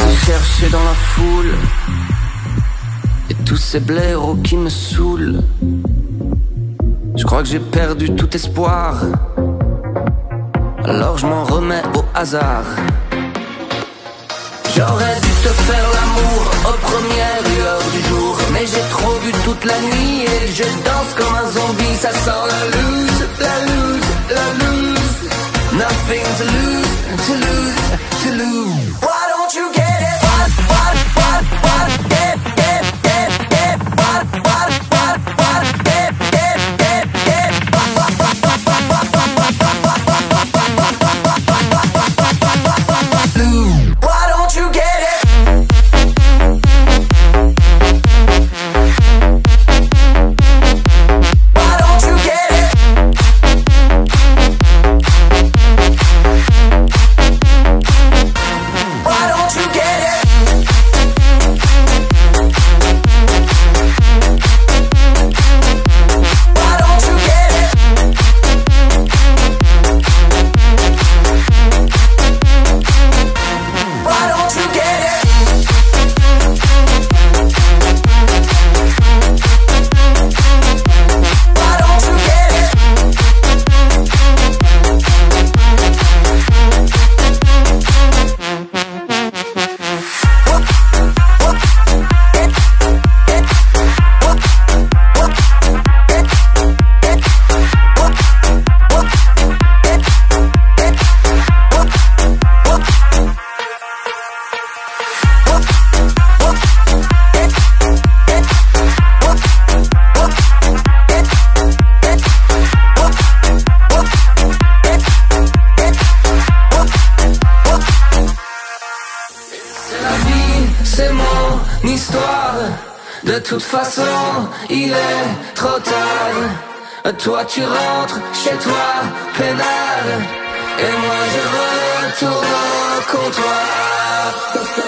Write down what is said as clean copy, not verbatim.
te chercher dans la foule et tous ces blaireaux qui me saoulent. Je crois que j'ai perdu tout espoir, alors je m'en remets au hasard. J'aurais dû te faire l'amour aux premières lueurs du jour, mais j'ai trop bu toute la nuit et je danse comme un zombie. Ça sent la loose, la loose, la loose. Nothing to lose, to lose, to lose. Why don't you get it? What, get, why don't you get it? Why don't you get it? Why don't you get it? Why don't you get it? Why don't you get it? Why don't you get it? C'est la vie, c'est mon histoire. De toute façon, il est trop tard. Toi tu rentres chez toi, peinard, et moi je retourne au comptoir.